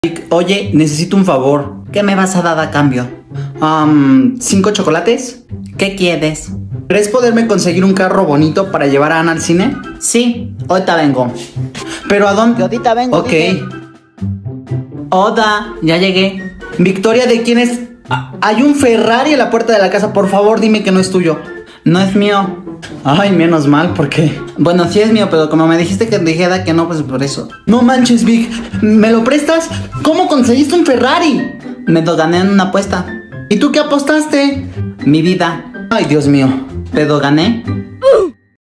Oye, necesito un favor. ¿Qué me vas a dar a cambio? 5 chocolates. ¿Qué quieres? ¿Crees poderme conseguir un carro bonito para llevar a Ana al cine? Sí, ahorita vengo. ¿Pero a dónde? Ahorita vengo. Ok. Dije. Hola, ya llegué. Victoria, ¿de quién es? Hay un Ferrari en la puerta de la casa. Por favor, dime que no es tuyo. No es mío. Ay, menos mal, ¿por qué? Bueno, sí es mío, pero como me dijiste que dijera que no, pues por eso. No manches, Vic. ¿Me lo prestas? ¿Cómo conseguiste un Ferrari? Me lo gané en una apuesta. ¿Y tú qué apostaste? Mi vida. Ay, Dios mío. Pero gané.